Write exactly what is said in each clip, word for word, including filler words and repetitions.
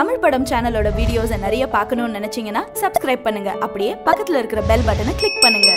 தமிழ் படம் சேனலோட வீடியோஸை நிறைய பார்க்கணும்னு நினைச்சீங்கன்னா சப்ஸ்கிரைப் பண்ணுங்க. அப்படியே பக்கத்துல இருக்கிற பெல் பட்டனை கிளிக் பண்ணுங்க.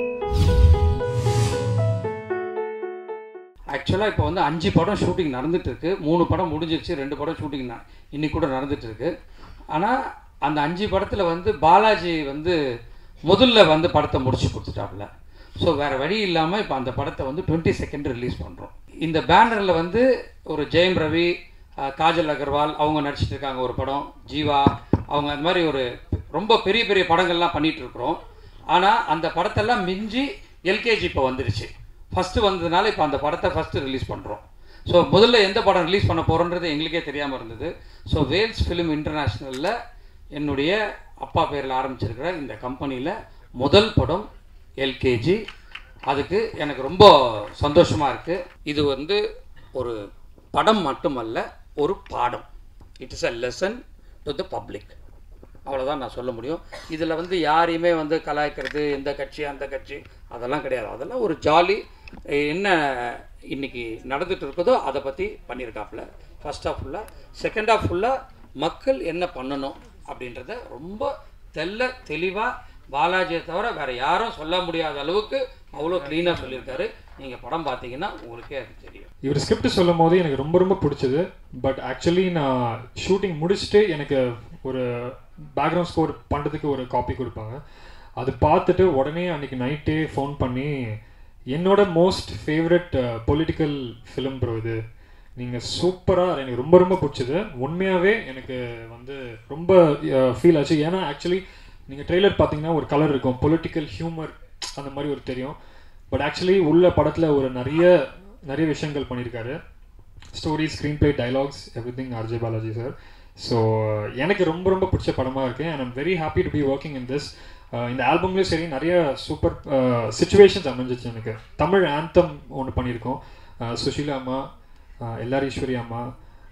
ஆக்சுவலாக இப்போ வந்து அஞ்சு படம் ஷூட்டிங் நடந்துட்டு இருக்கு. மூணு படம் முடிஞ்சிருச்சு, ரெண்டு படம் ஷூட்டிங் இன்னைக்கு கூட நடந்துட்டு இருக்கு. ஆனால் அந்த அஞ்சு படத்தில் வந்து பாலாஜி வந்து முதல்ல வந்து படத்தை முடிச்சு கொடுத்துட்டாப்புல. ஸோ வேறு வழி இல்லாமல் இப்போ அந்த படத்தை வந்து டுவெண்ட்டி செகண்ட் ரிலீஸ் பண்ணுறோம். இந்த பேனரில் வந்து ஒரு ஜெயம் ரவி, காஜல் அகர்வால் அவங்க நடிச்சிட்டு இருக்காங்க ஒரு படம், ஜீவா அவங்க அந்த மாதிரி ஒரு ரொம்ப பெரிய பெரிய படங்கள்லாம் பண்ணிகிட்டு இருக்கிறோம். ஆனால் அந்த படத்தெல்லாம் மிஞ்சி எல்கேஜி இப்போ வந்துருச்சு. ஃபஸ்ட்டு வந்ததுனால இப்போ அந்த படத்தை ஃபஸ்ட்டு ரிலீஸ் பண்ணுறோம். ஸோ முதல்ல எந்த படம் ரிலீஸ் பண்ண போகிறோன்றது எங்களுக்கே தெரியாமல் இருந்தது. ஸோ வேல்ஸ் ஃபிலிம் இன்டர்நேஷ்னலில் என்னுடைய அப்பா பேரில் ஆரம்பிச்சிருக்கிற இந்த கம்பெனியில் முதல் படம் எல்கேஜி. அதுக்கு எனக்கு ரொம்ப சந்தோஷமாக இருக்குது. இது வந்து ஒரு படம் மட்டுமல்ல, ஒரு பாடம். It is a lesson to the public. அவ்வளோதான் நான் சொல்ல முடியும். இதில் வந்து யாரையுமே வந்து கலாய்க்கிறது, எந்த கட்சி அந்த கட்சி அதெல்லாம் கிடையாது. அதெல்லாம் ஒரு ஜாலி. என்ன இன்றைக்கி நடந்துகிட்டு இருக்குதோ அதை பற்றி பண்ணியிருக்காப்புல. ஃபர்ஸ்ட் ஆஃப் ஃபுல்லாக, செகண்ட் ஆஃப் ஃபுல்லாக மக்கள் என்ன பண்ணணும் அப்படின்றத ரொம்ப தெல்ல தெளிவாக பாலாஜியை தவிர வேறு யாரும் சொல்ல முடியாத அளவுக்கு அவ்வளோ க்ளீனாக சொல்லியிருக்காரு. நீங்கள் படம் பார்த்தீங்கன்னா உங்களுக்கே அது தெரியும். இவர் ஸ்கிரிப்ட் சொல்லும் போது எனக்கு ரொம்ப ரொம்ப பிடிச்சது. பட் ஆக்சுவலி நான் ஷூட்டிங் முடிச்சுட்டு எனக்கு ஒரு பேக்ரவுண்ட் ஸ்கோர் பண்ணுறதுக்கு ஒரு காப்பி கொடுப்பாங்க. அது பார்த்துட்டு உடனே அன்றைக்கி நைட்டே ஃபோன் பண்ணி என்னோட most favourite political film bro இது, நீங்கள் சூப்பராக, எனக்கு ரொம்ப ரொம்ப பிடிச்சது. உண்மையாகவே எனக்கு வந்து ரொம்ப ஃபீல் ஆச்சு. ஏன்னா ஆக்சுவலி நீங்கள் ட்ரெய்லர் பார்த்தீங்கன்னா ஒரு கலர் இருக்கும், பொலிட்டிக்கல் ஹியூமர் அந்த மாதிரி ஒரு தெரியும். பட் ஆக்சுவலி உள்ள படத்தில் ஒரு நிறைய நிறைய விஷயங்கள் பண்ணியிருக்காரு. Story, screenplay, dialogues, everything RJ Balaji sir. So எனக்கு ரொம்ப ரொம்ப பிடிச்ச படமாக இருக்குது. And I'm very happy to be working in this. இந்த ஆல்பம்லேயும் சரி நிறைய சூப்பர் சிச்சுவேஷன்ஸ் அமைஞ்சிச்சு. எனக்கு தமிழ் ஆந்தம் ஒன்று பண்ணியிருக்கோம். சுஷீலா அம்மா, எல்லார் ஈஸ்வரி அம்மா,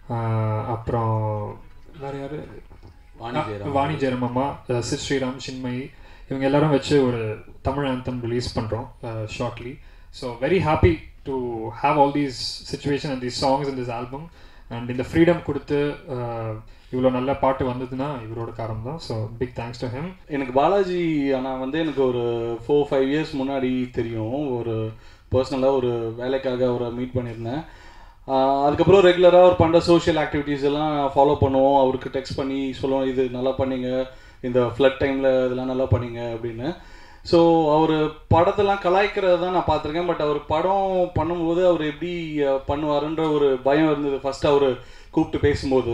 அப்புறம் வேறு யார், வாணி ஜெயராம் அம்மா, சித் ஸ்ரீராம், சின்மயி, இவங்க எல்லாரும் வச்சு ஒரு தமிழ் ஆந்தம் ரிலீஸ் பண்ணுறோம் shortly. So very happy to have all these situation and these songs in this album. And இந்த ஃப்ரீடம் கொடுத்து இவ்வளோ நல்ல பாட்டு வந்ததுன்னா இவரோட காரணம் தான். So big thanks to him. எனக்கு பாலாஜி ஆனால் வந்து எனக்கு ஒரு ஃபோர் ஃபைவ் இயர்ஸ் முன்னாடி தெரியும். ஒரு பர்சனலாக ஒரு வேலைக்காக அவரை மீட் பண்ணியிருந்தேன். அதுக்கப்புறம் ரெகுலராக அவர் பண்ணுற சோஷியல் ஆக்டிவிட்டீஸ் எல்லாம் ஃபாலோ பண்ணுவோம். அவருக்கு டெக்ஸ்ட் பண்ணி சொல்லுவோம், இது நல்லா பண்ணிங்க, இந்த ஃப்ளட் டைமில் இதெல்லாம் நல்லா பண்ணிங்க அப்படின்னு. ஸோ அவர் படத்தெல்லாம் கலாய்க்கிறது தான் நான் பார்த்துருக்கேன். பட் அவர் படம் பண்ணும்போது அவர் எப்படி பண்ணுவாருன்ற ஒரு பயம் இருந்தது. ஃபஸ்ட்டு அவர் கூப்பிட்டு பேசும்போது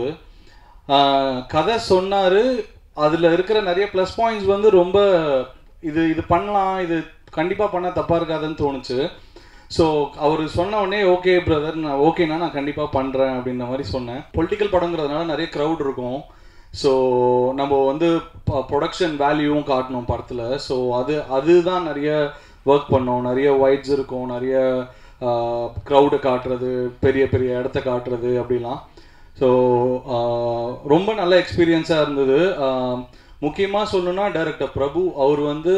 கதை சொன்னார். அதில் இருக்கிற நிறைய ப்ளஸ் பாயிண்ட்ஸ் வந்து ரொம்ப இது இது பண்ணலாம், இது கண்டிப்பாக பண்ணால் தப்பாக இருக்காதுன்னு தோணுச்சு. ஸோ அவர் சொன்ன உடனே ஓகே பிரதர், நான் ஓகேண்ணா நான் கண்டிப்பாக பண்ணுறேன் அப்படின்ற மாதிரி சொன்னேன். பொலிட்டிக்கல் படங்கிறதுனால நிறைய க்ரௌட் இருக்கும். ஸோ நம்ம வந்து ப்ரொடக்ஷன் வேல்யூவும் காட்டணும் படத்தில். ஸோ அது அதுதான் நிறைய ஒர்க் பண்ணோம். நிறைய வைட்ஸ் இருக்கும், நிறைய க்ரௌடை காட்டுறது, பெரிய பெரிய இடத்த காட்டுறது அப்படிலாம். ஸோ ரொம்ப நல்ல எக்ஸ்பீரியன்ஸாக இருந்தது. முக்கியமாக சொல்லணுன்னா டைரக்டர் பிரபு, அவர் வந்து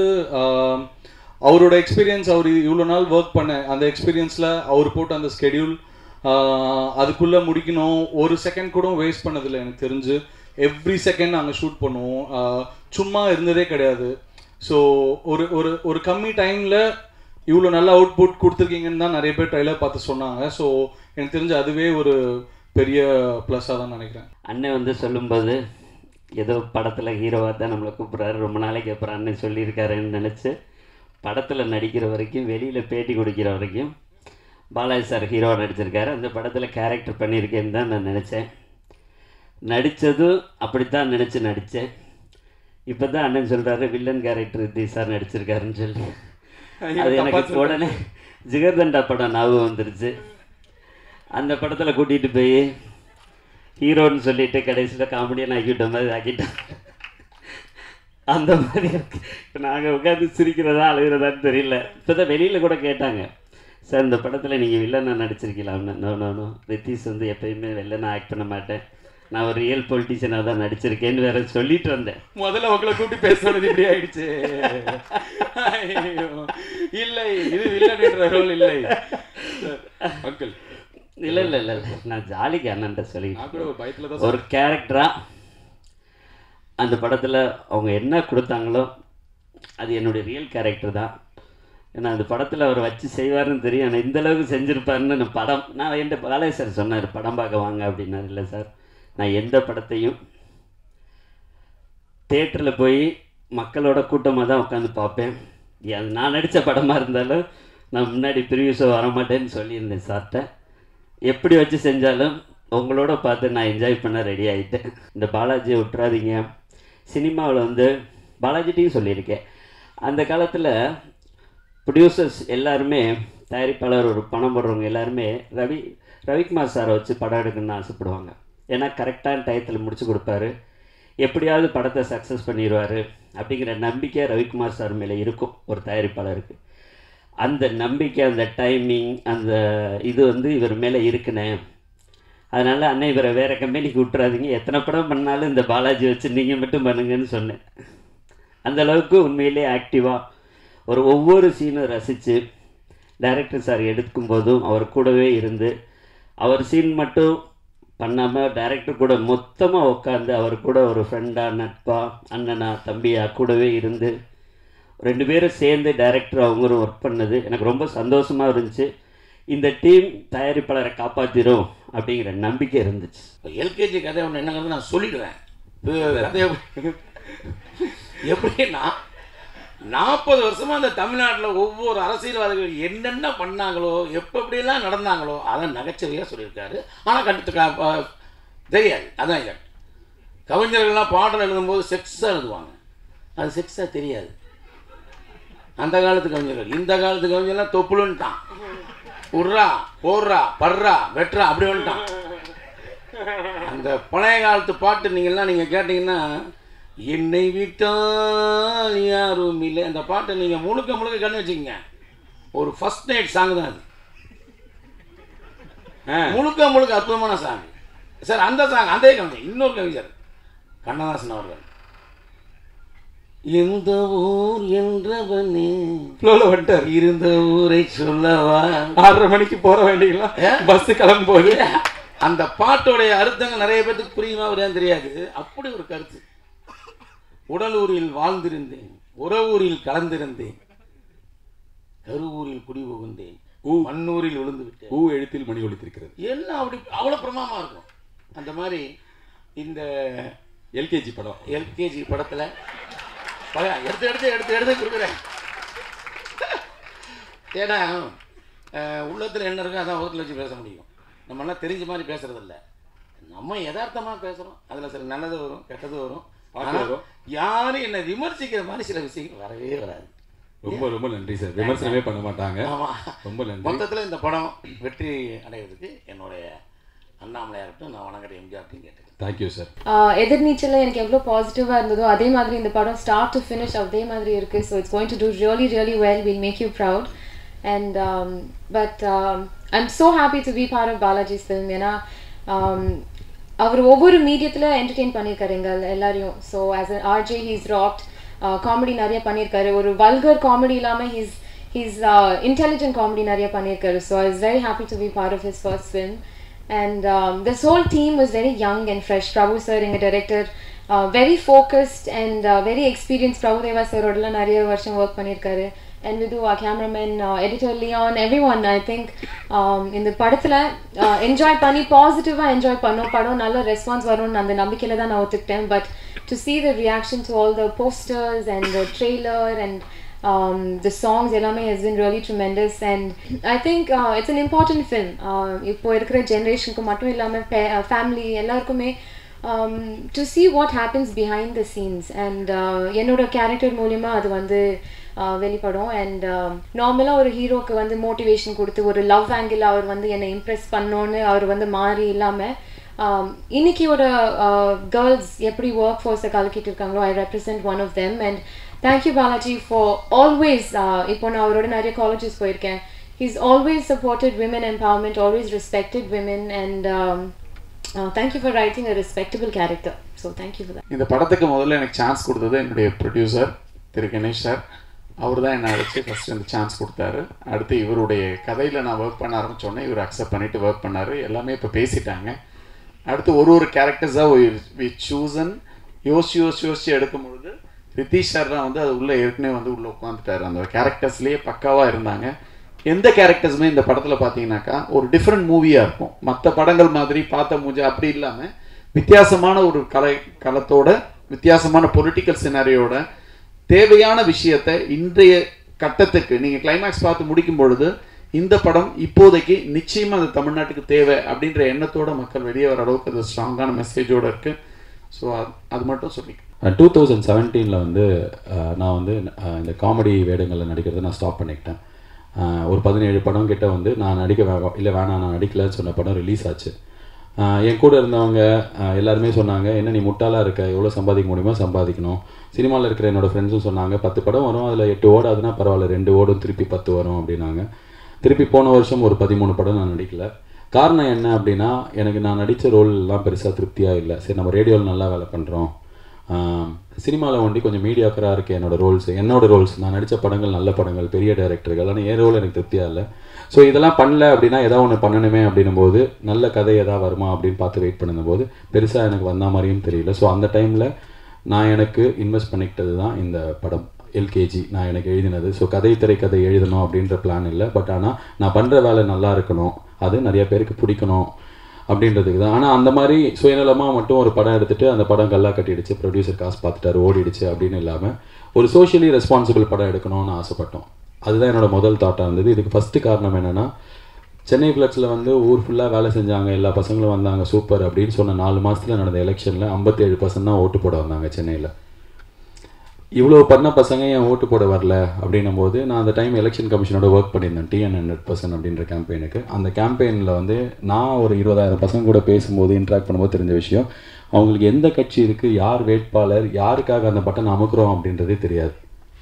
அவரோட எக்ஸ்பீரியன்ஸ், அவர் இவ்வளோ நாள் ஒர்க் பண்ண அந்த எக்ஸ்பீரியன்ஸில் அவர் போட்டு அந்த ஸ்கெடியூல் அதுக்குள்ளே முடிக்கணும். ஒரு செகண்ட் கூட வேஸ்ட் பண்ணதில்லை எனக்கு தெரிஞ்சு. எவ்ரி செகண்ட் நாங்கள் ஷூட் பண்ணுவோம், சும்மா இருந்ததே கிடையாது. ஸோ ஒரு ஒரு ஒரு கம்மி டைமில் இவ்வளோ நல்ல அவுட்புட் கொடுத்துருக்கீங்கன்னு தான் நிறைய பேர் ட்ரைலர் பார்த்து சொன்னாங்க. ஸோ எனக்கு தெரிஞ்சு அதுவே ஒரு பெரிய ப்ளஸ்ஸாக தான் நினைக்கிறேன். அண்ணன் வந்து சொல்லும்போது ஏதோ படத்தில் ஹீரோவாக தான் நம்மளை கூப்பிட்றாரு, ரொம்ப நாளைக்கு அப்புறம் அண்ணன் சொல்லியிருக்காருன்னு நினச்சி படத்தில் நடிக்கிற வரைக்கும், வெளியில் பேட்டி கொடுக்கிற வரைக்கும் பாலாஜி சார் ஹீரோவாக நடிச்சிருக்காரு. அந்த படத்தில் கேரக்டர் பண்ணியிருக்கேன்னு தான் நான் நினச்சேன். நடித்ததும் அப்படித்தான் நினச்சி நடித்தேன். இப்போ தான் அண்ணன் சொல்கிறாரு வில்லன் கேரக்டர் தி சார் நடிச்சிருக்காருன்னு சொல்லி. அது எனக்கு உடனே ஜிகர்தண்டா படம் ஞாபகம் வந்துருச்சு. அந்த படத்தில் கூட்டிகிட்டு போய் ஹீரோன்னு சொல்லிட்டு கடைசியில் காமெடியாக ஆக்கிவிட்ட மாதிரி ஆக்கிட்டேன். அந்த மாதிரி இருக்கு. இப்போ நாங்கள் உட்காந்து சிரிக்கிறதா அழுகிறதான்னு தெரியல. இப்போ தான் வெளியில் கூட கேட்டாங்க, சார் இந்த படத்தில் நீங்கள் வில்லனை நடிச்சிருக்கலாம்னு. நோ நோ நோ ரித்தீஷ் வந்து எப்பயுமே வில்லனை ஆக்ட் பண்ண மாட்டேன், நான் ஒரு ரியல் பொலிட்டிஷியனாக தான் நடிச்சிருக்கேன்னு வேற சொல்லிட்டு வந்தேன். முதல்ல உங்களை கூப்பிட்டு பேசுறது இப்படி ஆயிடுச்சு. இல்லை, இது வில்லன் ரோல் இல்லை அங்கிள். இல்லை இல்லை இல்லை இல்லை நான் ஜாலிக்கு அண்ணன்ட்ட சொல்லி ஒரு கேரக்டராக அந்த படத்தில் அவங்க என்ன கொடுத்தாங்களோ அது என்னுடைய ரியல் கேரக்டர் தான். ஏன்னா அந்த படத்தில் அவர் வச்சு செய்வார்னு தெரியும். ஆனால் இந்தளவுக்கு செஞ்சுருப்பாருன்னு நான் படம் நான் என்கிட்ட பாலாஜி சார் சொன்னார் படம் பார்க்க வாங்க அப்படின்னாரு. இல்லை சார், நான் எந்த படத்தையும் தேட்டரில் போய் மக்களோட கூட்டமாக தான் உட்காந்து பார்ப்பேன். அது நான் நடித்த படமாக இருந்தாலும் நான் முன்னாடி ப்ரிவியூஸோ வரமாட்டேன்னு சொல்லியிருந்தேன் சார்கிட்ட. எப்படி வச்சு செஞ்சாலும் உங்களோட பார்த்து நான் என்ஜாய் பண்ண ரெடி ஆகிட்டேன். இந்த பாலாஜியை விட்டுறாதீங்க. சினிமாவில் வந்து பாலாஜிட்டையும் சொல்லியிருக்கேன், அந்த காலத்தில் ப்ரொடியூசர்ஸ் எல்லாருமே, தயாரிப்பாளர் ஒரு பணம் போடுறவங்க எல்லாருமே ரவி ரவிக்குமார் சாரை வச்சு படம் எடுக்கணும்னு ஆசைப்படுவாங்க. ஏன்னா கரெக்டான டயத்தில் முடிச்சு கொடுப்பாரு, எப்படியாவது படத்தை சக்ஸஸ் பண்ணிடுவார் அப்படிங்கிற நம்பிக்கை ரவிக்குமார் சார் மேலே இருக்கும் ஒரு தயாரிப்பாளருக்கு. அந்த நம்பிக்கை, அந்த டைமிங், அந்த இது வந்து இவர் மேலே இருக்குண்ணே. அதனால் அண்ணே இவரை வேறு கம்பெனிக்கு விட்டுறாதீங்க, எத்தனை படம் பண்ணாலும் இந்த பாலாஜி வச்சு நீங்கள் மட்டும் பண்ணுங்கன்னு சொன்னேன். அந்தளவுக்கு உண்மையிலே ஆக்டிவாக ஒரு ஒவ்வொரு சீனும் ரசித்து டைரக்டர் சார் எடுக்கும்போதும் அவர் கூடவே இருந்து, அவர் சீன் மட்டும் பண்ணாமல் டைரக்டர் கூட மொத்தமாக உட்காந்து அவர் கூட ஒரு ஃப்ரெண்டாக, நட்பா, அண்ணனா, தம்பியா கூடவே இருந்து ரெண்டு பேரும் சேர்ந்து டைரக்டர் அவங்களும் ஒர்க் பண்ணது எனக்கு ரொம்ப சந்தோஷமாக இருந்துச்சு. இந்த டீம் தயாரிப்பாளரை காப்பாற்றிடும் அப்படிங்கிற நம்பிக்கை இருந்துச்சு. இப்போ எல்கேஜி கதை ஒன்று என்னங்கிறது நான் சொல்லிடுவேன். கதை எப்படின்னா, நாற்பது வருஷமாக அந்த தமிழ்நாட்டில் ஒவ்வொரு அரசியல்வாதிகள் என்னென்ன பண்ணாங்களோ, எப்போ எப்படியெல்லாம் நடந்தாங்களோ அதை நகைச்சுவையாக சொல்லியிருக்காரு. ஆனால் கண்டு தெரியாது. அதான் இல்லை, கவிஞர்கள்லாம் பாடல் எழுதும்போது செக்ஸாக எழுதுவாங்க, அது செக்ஸாக தெரியாது. அந்த காலத்து கவிஞர்கள். இந்த காலத்து கவிஞர்லாம் தொப்புலுன்ட்டான், உர்றா, போடுறா, படுறா, வெட்டுறா, அப்படி வந்துட்டான். அந்த பழைய காலத்து பாட்டு நீங்கள்லாம் நீங்கள் கேட்டிங்கன்னா, என்னை விட்டால் யாரும் இல்லை, அந்த பாட்டை நீங்கள் முழுக்க முழுக்க கண்ணு வச்சுக்கோங்க, ஒரு ஃபர்ஸ்ட் நைட் சாங் தான் அது. முழுக்க முழுக்க அற்புதமான சாங் சார். அந்த சாங் அதே கவிஞர், இன்னொரு கவிஞர் கண்ணதாசன் அவர்கள், எந்த ஊர் என்றவனே வந்துட்டார், இருந்த ஊரை சொல்லவா, ஆறரை மணிக்கு போற வேண்டியங்களா, பஸ் கிளம்பும் போது. அந்த பாட்டோடைய அர்த்தங்கள் நிறைய பேருக்கு புரியுமா வரையான்னு தெரியாது. அப்படி ஒரு கருத்து. உடலூரில் வாழ்ந்திருந்தேன், உறவூரில் கலந்திருந்தேன், கருவூரில் குடி புகுந்தேன், மண்ணூரில் விழுந்து விட்டேன், ஊ எழுத்தில் மணி ஒலித்திருக்கிறது. எல்லாம் அப்படி அவ்வளோ பிரமாமா இருக்கும். அந்த மாதிரி இந்த எல்கேஜி படம் எல்கேஜி படத்தில் எடுத்து எடுத்து எடுத்து எடுத்து கொடுக்குறேன். ஏன்னா உள்ளத்தில் என்ன இருக்கோ அதான் உலகத்தில் வச்சு பேச முடியும். நம்மளாம் தெரிஞ்ச மாதிரி பேசுறதில்ல, நம்ம யதார்த்தமாக பேசுகிறோம். அதில் சில நல்லது வரும், கெட்டது வரும். ஆனால் யாரும் என்னை விமர்சிக்கிற மாதிரி சில விஷயங்கள் வரவே வராது. ரொம்ப ரொம்ப நன்றி சார். விமர்சனமே பண்ண மாட்டாங்க. ஆமாம், ரொம்ப நன்றி. மொத்தத்தில் இந்த படம் வெற்றி அடைவதற்கு என்னுடைய அண்ணாமலையார்ட்டும் நான் வணங்குற எம்ஜிஆர்ட்டையும் கேட்டேன். Thank you sir. எதிர்நீச்சலில் எனக்கு எவ்வளோ பாசிட்டிவாக இருந்ததோ அதே மாதிரி இந்த படம் ஸ்டார்ட் டு ஃபினிஷ் அதே மாதிரி இருக்குது. So it's going to do really really well. Will make you proud. And but I am so happy to be part of Balaji's film. ஏன்னா அவர் ஒவ்வொரு மீடியத்தில் என்டர்டெயின் பண்ணியிருக்காரு எங்கள் எல்லாரையும். So as a RJ he's rocked. Comedy நிறைய பண்ணியிருக்காரு. ஒரு வல்கர் காமெடி இல்லாமல் ஹீஸ் ஹீஸ் இன்டெலிஜென்ட் காமெடி நிறைய பண்ணியிருக்காரு. So I was very happy to be part of his first film. And um, this whole team was very young and fresh. Prabhu sir, inga director, uh, very focused and uh, very experienced. Prabhu Deva sir odla nariya varsham work pannirkaru. And with our cameraman, uh, editor Leon, everyone, I think um, in the padathila uh, enjoy panni positive enjoy panno padam nalla response varum and the nambikela da na othukten. But to see the reaction to all the posters and the trailer and Um, the songs எல்லாமே has been really tremendous. And I think uh, it's an important film. இப்போ இருக்கிற ஜென்ரேஷனுக்கு மட்டும் இல்லாமல் family எல்லாருக்குமே to see what happens behind the scenes. And என்னோட character மூலிமா அது வந்து வெளிப்படும். அண்ட் நார்மலாக ஒரு ஹீரோக்கு வந்து மோட்டிவேஷன் கொடுத்து ஒரு லவ் ஆங்கிள் அவர் வந்து என்னை இம்ப்ரெஸ் பண்ணோன்னு அவர் வந்து மாறி இல்லாமல் இன்னைக்கு ஒரு கேர்ள்ஸ் எப்படி ஒர்க் ஃபோர்ஸை கலக்கிட்டு இருக்காங்களோ I represent one of them. And thank you Balaji for always இப்போ நான் அவரோட நிறைய காலேஜஸ் போயிருக்கேன். he's always supported women empowerment, always respected women, and um, uh, thank you for writing a respectable character. So thank you for that. இந்த படத்துக்கு முதல்ல எனக்கு chance கொடுத்தது என்னுடைய ப்ரொடியூசர் திரு கணேஷ் சார். அவர் தான் என்னை அழைச்சி ஃபஸ்ட்டு அந்த சான்ஸ் கொடுத்தாரு. அடுத்து இவருடைய கதையில் நான் ஒர்க் பண்ண ஆரம்பித்தோடனே இவர் அக்செப்ட் பண்ணிவிட்டு ஒர்க் பண்ணார். எல்லாமே இப்போ பேசிட்டாங்க. அடுத்து ஒரு ஒரு கேரக்டர்ஸாக வி சூசன் யோசிச்சு யோசிச்சு யோசிச்சு எடுக்கும் பொழுது ரித்தீஷ் சார் தான் வந்து அது உள்ளே ஏற்கனவே வந்து உள்ளே உட்காந்துட்டார். அந்த கேரக்டர்ஸ்லேயே பக்காவாக இருந்தாங்க. எந்த கேரக்டர்ஸுமே இந்த படத்தில் பார்த்தீங்கன்னாக்கா ஒரு டிஃப்ரெண்ட் மூவியாக இருக்கும். மற்ற படங்கள் மாதிரி பார்த்த மூஞ்சா அப்படி இல்லாமல் வித்தியாசமான ஒரு கலை களத்தோட வித்தியாசமான பொலிட்டிக்கல் சினாரியோட தேவையான விஷயத்தை இன்றைய கட்டத்துக்கு நீங்கள் கிளைமேக்ஸ் பார்த்து முடிக்கும் பொழுது இந்த படம் இப்போதைக்கு நிச்சயமாக அது தமிழ்நாட்டுக்கு தேவை அப்படின்ற எண்ணத்தோட மக்கள் வெளியே வர அளவுக்கு அது ஸ்ட்ராங்கான மெசேஜோடு இருக்குது. ஸோ அது அது மட்டும் சொல்லி டூ தௌசண்ட் செவன்டீனில் வந்து நான் வந்து இந்த காமெடி வேடங்களில் நடிக்கிறத நான் ஸ்டாப் பண்ணிக்கிட்டேன். ஒரு பதினேழு படம் கிட்ட வந்து நான் நடிக்க வே இல்லை வேணாம் நான் நடிக்கலன்னு சொன்ன படம் ரிலீஸ் ஆச்சு. என் கூட இருந்தவங்க எல்லாருமே சொன்னாங்க, என்ன நீ முட்டாளாக இருக்க, எவ்வளோ சம்பாதிக்க முடியுமோ சம்பாதிக்கணும். சினிமாவில் இருக்கிற என்னோடய ஃப்ரெண்ட்ஸும் சொன்னாங்க, பத்து படம் வரும் அதில் எட்டு ஓடாதுன்னா பரவாயில்ல, ரெண்டு ஓடும் திருப்பி பத்து வரும் அப்படின்னாங்க. திருப்பி போன வருஷம் ஒரு பதிமூணு படம் நான் நடிக்கல. காரணம் என்ன அப்படின்னா, எனக்கு நான் நடித்த ரோல்லாம் பெருசாக திருப்தியாக இல்லை. சரி நம்ம ரேடியோவில் நல்லா வேலை பண்ணுறோம், சினிமாவில் ஒண்டி கொஞ்சம் மீடியாக்கராக இருக்குது என்னோடய ரோல்ஸ். என்னோடய ரோல்ஸ் நான் நடித்த படங்கள் நல்ல படங்கள், பெரிய டைரக்டர்கள், ஆனால் என் ரோல் எனக்கு திருப்தியாக இல்லை. ஸோ இதெல்லாம் பண்ணல அப்படின்னா எதாவது ஒன்று பண்ணணுமே அப்படின்னும் போது நல்ல கதை எதாவது வருமா அப்படின்னு பார்த்து வெயிட் பண்ணும்போது பெருசாக எனக்கு வந்த மாதிரியும் தெரியல. ஸோ அந்த டைமில் நான் எனக்கு இன்வெஸ்ட் பண்ணிக்கிட்டது தான் இந்த படம் எல்கேஜி. நான் எனக்கு எழுதினது. ஸோ கதை திரைக்கதை எழுதணும் அப்படின்ற பிளான் இல்லை. பட் ஆனால் நான் பண்ணுற வேலை நல்லா இருக்கணும், அது நிறைய பேருக்கு பிடிக்கணும் அப்படின்றதுக்கு தான். ஆனால் அந்த மாதிரி சுயநலமாக மட்டும் ஒரு படம் எடுத்துகிட்டு அந்த படம் கல்லா கட்டிடுச்சு, ப்ரொடியூசர் காசு பார்த்துட்டாரு ஓடிடுச்சு அப்படின்னு இல்லாமல் ஒரு சோஷியலி ரெஸ்பான்சிபிள் படம் எடுக்கணும்னு ஆசைப்பட்டோம். அதுதான் என்னோடய முதல் தாட்டாக இருந்தது. இதுக்கு ஃபஸ்ட்டு காரணம் என்னென்னா, சென்னை ஃப்ளக்ஸில் வந்து ஊர் ஃபுல்லாக வேலை செஞ்சாங்க, எல்லா பசங்களும் வந்தாங்க சூப்பர் அப்படின்னு சொன்ன நாலு மாதத்தில் நடந்த எலெக்ஷனில் ஐம்பத்தேழு பர்சன்ட் தான் ஓட்டு போட வந்தாங்க சென்னையில். இவ்வளோ பண்ண பசங்க என் ஓட்டு போட வரல அப்படின்னும் போது நான் அந்த டைம் எலெக்ஷன் கமிஷனோட ஒர்க் பண்ணியிருந்தேன் டிஎன் ஹண்ட்ரட் பர்சன்ட் அப்படின்ற கேம்பெயினுக்கு. அந்த கேம்பெயினில் வந்து நான் ஒரு இருபதாயிரம் பசங்க கூட பேசும்போது இன்ட்ராக்ட் பண்ணும்போது தெரிஞ்ச விஷயம், அவங்களுக்கு எந்த கட்சி இருக்குது, யார் வேட்பாளர், யாருக்காக அந்த பட்டன் அமுக்குறோம் அப்படின்றதே தெரியாது.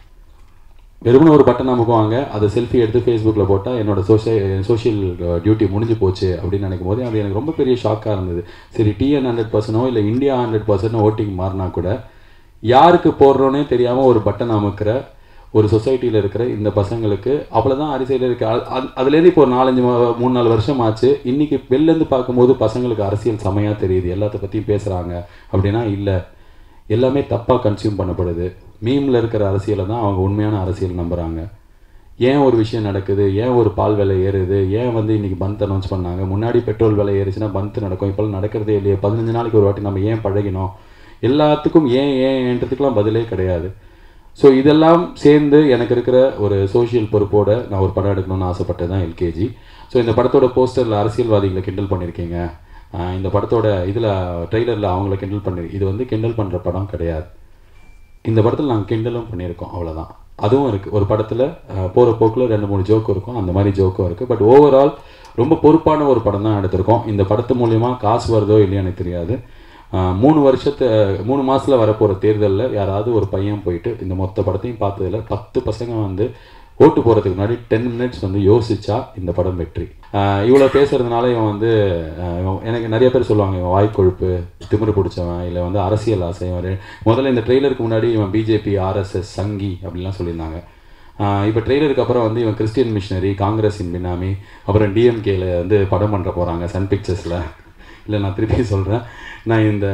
வெறுமனே ஒரு பட்டன் அமுக்குவாங்க, அதை செல்ஃபி எடுத்து ஃபேஸ்புக்கில் போட்டால் என்னோட சோஷியல் சோஷியல் டியூட்டி முடிஞ்சு போச்சு அப்படின்னு நினைக்கும் போது அது எனக்கு ரொம்ப பெரிய ஷாக்காக இருந்தது. சரி டிஎன் ஹண்ட்ரட் பர்சனோ இல்லை இந்தியா ஹண்ட்ரட் பர்சன்ட் ஓட்டிங் மாறினா கூட யாருக்கு போடுறோன்னே தெரியாமல் ஒரு பட்டன் அமுக்கிற ஒரு சொசைட்டியில் இருக்கிற இந்த பசங்களுக்கு அவ்வளோதான் அரசியல் இருக்குது. அதுலேருந்து இப்போ ஒரு நாலஞ்சு மூணு நாலு வருஷம் ஆச்சு. இன்றைக்கி வெளிலேருந்து பார்க்கும்போது பசங்களுக்கு அரசியல் செமையாக தெரியுது, எல்லாத்த பற்றியும் பேசுகிறாங்க அப்படின்னா இல்லை, எல்லாமே தப்பாக கன்சியூம் பண்ணப்படுது. மீமில் இருக்கிற அரசியலை தான் அவங்க உண்மையான அரசியல் நம்புகிறாங்க. ஏன் ஒரு விஷயம் நடக்குது, ஏன் ஒரு பால் விலை ஏறுது, ஏன் வந்து இன்றைக்கி பந்த் அனௌன்ஸ் பண்ணாங்க, முன்னாடி பெட்ரோல் விலை ஏறுச்சுன்னா பந்த் நடக்கும், இப்போல்லாம் நடக்கிறதே இல்லையே, பதினஞ்சு நாளைக்கு ஒரு வாட்டி நம்ம ஏன் பழகினோம், எல்லாத்துக்கும் ஏன் ஏன்றதுக்கெலாம் பதிலே கிடையாது. ஸோ இதெல்லாம் சேர்ந்து எனக்கு இருக்கிற ஒரு சோஷியல் பொறுப்போடு நான் ஒரு படம் எடுக்கணும்னு ஆசைப்பட்டது தான் எல்கேஜி. ஸோ இந்த படத்தோட போஸ்டரில் அரசியல்வாதிகளை கிண்டல் பண்ணியிருக்கீங்க, இந்த படத்தோட இதில் ட்ரெய்லரில் அவங்கள கிண்டல் பண்ணி, இது வந்து கிண்டல் பண்ணுற படம் கிடையாது. இந்த படத்தில் நாங்கள் கிண்டலும் பண்ணியிருக்கோம், அவ்வளோதான். அதுவும் இருக்குது. ஒரு படத்தில் போகிற போக்கில் ரெண்டு மூணு ஜோக்கு இருக்கும், அந்த மாதிரி ஜோக்கும் இருக்குது. பட் ஓவரால் ரொம்ப பொறுப்பான ஒரு படம் தான் எடுத்திருக்கோம். இந்த படத்து மூலிமா காசு வருதோ இல்லையா எனக்கு தெரியாது. மூணு வருஷத்தை மூணு மாதத்தில் வரப்போகிற தேர்தலில் யாராவது ஒரு பையன் போயிட்டு இந்த மொத்த படத்தையும் பார்த்ததில் பத்து பசங்க வந்து ஓட்டு போகிறதுக்கு முன்னாடி டென் மினிட்ஸ் வந்து யோசிச்சா இந்த படம் வெற்றி. இவ்வளோ பேசுகிறதுனால இவன் வந்து எனக்கு நிறைய பேர் சொல்லுவாங்க இவன் வாய்க்கொழுப்பு, திமிரு பிடிச்சவன், இல்லை வந்து அரசியல் ஆசை. முதல்ல இந்த ட்ரெய்லருக்கு முன்னாடி இவன் பிஜேபி, ஆர்எஸ்எஸ், சங்கி அப்படின்லாம் சொல்லியிருந்தாங்க. இப்போ ட்ரெய்லருக்கு அப்புறம் வந்து இவன் கிறிஸ்டியன் மிஷனரி, காங்கிரஸின் பினாமி, அப்புறம் டிஎம்கேல வந்து படம் பண்ணுற போகிறாங்க சன் பிக்சர்ஸில். இல்லை நான் திருப்பி சொல்கிறேன், நான் இந்த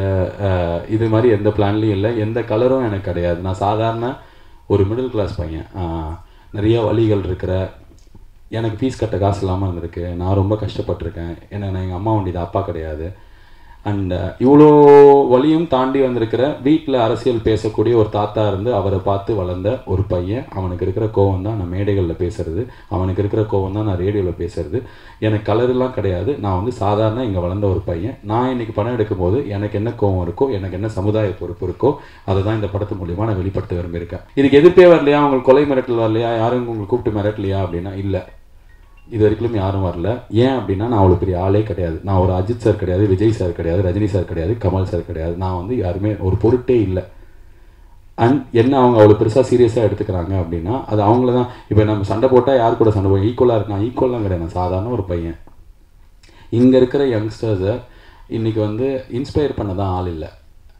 இது மாதிரி எந்த பிளான்லையும் இல்லை, எந்த கலரும் எனக்கு கிடையாது. நான் சாதாரண ஒரு மிடில் கிளாஸ் பையன், நிறைய வழிகள் இருக்கிற, எனக்கு ஃபீஸ் கட்ட காசு இல்லாமல் இருந்திருக்கு, நான் ரொம்ப கஷ்டப்பட்டிருக்கேன், ஏன்னா நான் எங்கள் அம்மா வண்டிது அப்பா கிடையாது. அண்ட் இவ்வளோ வழியும் தாண்டி வந்திருக்கிற வீட்டில் அரசியல் பேசக்கூடிய ஒரு தாத்தா இருந்து அவரை பார்த்து வளர்ந்த ஒரு பையன். அவனுக்கு இருக்கிற கோவம் தான் நான் மேடைகளில் பேசுகிறது, அவனுக்கு இருக்கிற கோவம் தான் நான் ரேடியோவில் பேசுகிறது. எனக்கு கலரெலாம் கிடையாது, நான் வந்து சாதாரண இங்கே வளர்ந்த ஒரு பையன். நான் இன்றைக்கி படம் எடுக்கும்போது எனக்கு என்ன கோவம் இருக்கோ, எனக்கு என்ன சமுதாய பொறுப்பு இருக்கோ, அதை தான் இந்த படத்து மூலிமா நான் வெளிப்படுத்த விரும்பியிருக்கேன். இதுக்கு எதிர்ப்பே வரலையா, உங்களுக்கு கொலை மிரட்டல் வரலையா, யாரும் உங்களுக்கு கூப்பிட்டு மிரட்டலையா அப்படின்னா இல்லை, இது வரைக்கும் யாரும் வரல. ஏன் அப்படின்னா நான் அவ்வளோ பெரிய ஆளே கிடையாது. நான் ஒரு அஜித் சார் கிடையாது, விஜய் சார் கிடையாது, ரஜினி சார் கிடையாது, கமல் சார் கிடையாது. நான் வந்து யாருமே ஒரு பொருட்டே இல்லை. அண்ட் என்ன அவங்க அவ்வளோ பெருசாக சீரியஸாக எடுத்துக்கிறாங்க அப்படின்னா அது அவங்கள தான். இப்போ நம்ம சண்டை போட்டால் யார் கூட சண்டை போய் ஈக்குவலாக இருக்கான், ஈக்குவலாக கிடையாது. நான் சாதாரண ஒரு பையன். இங்கே இருக்கிற யங்ஸ்டர்ஸை இன்றைக்கி வந்து இன்ஸ்பயர் பண்ண தான் ஆள் இல்லை.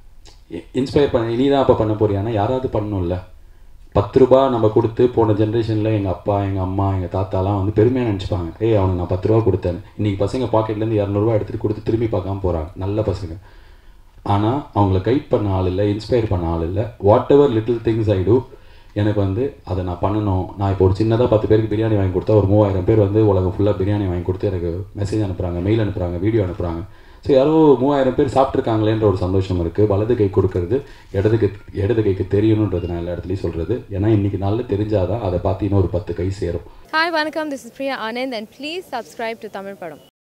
இன்ஸ்பயர் பண்ண நீ தான் அப்போ பண்ண போறியானா யாராவது பண்ணணும்ல. பத்து ரூபா நம்ம கொடுத்து போன ஜென்ரேஷனில் எங்கள் அப்பா, எங்கள் அம்மா, எங்கள் தாத்தாலாம் வந்து பெருமையாக நினச்சிப்பாங்க, ஏய் அவனுக்கு நான் பத்து ரூபா கொடுத்தேன். இன்றைக்கி பசங்க பாக்கெட்லேருந்து இரநூறுவா எடுத்துகிட்டு கொடுத்து திரும்பி பார்க்காம போகிறாங்க. நல்ல பசங்க ஆனால் அவங்கள கைட் பண்ண ஆள் இல்லை, இன்ஸ்பயர் பண்ண ஆள் இல்லை. Whatever little things I do, எனக்கு வந்து அதை நான் பண்ணணும். நான் இப்போ ஒரு சின்னதாக பத்து பேருக்கு பிரியாணி வாங்கி கொடுத்தா ஒரு மூவாயிரம் பேர் வந்து உலகம் ஃபுல்லாக பிரியாணி வாங்கி கொடுத்து எனக்கு மெசேஜ் அனுப்புகிறாங்க, மெயில் அனுப்புகிறாங்க, வீடியோ அனுப்புகிறாங்க. ஸோ யாரோ மூவாயிரம் பேர் சாப்பிட்ருக்காங்களேன்ற ஒரு சந்தோஷம் இருக்குது. வலது கை கொடுக்கறது இடது கை இடது கைக்கு தெரியணுன்றது நான் எல்லா இடத்துலையும் சொல்கிறது. ஏன்னா இன்றைக்கி நாளில் தெரிஞ்சாதான் அதை பார்த்து இன்னொரு பத்து கை சேரும். Hi, வணக்கம். This is Priya Anand and please subscribe to Tamil Padam.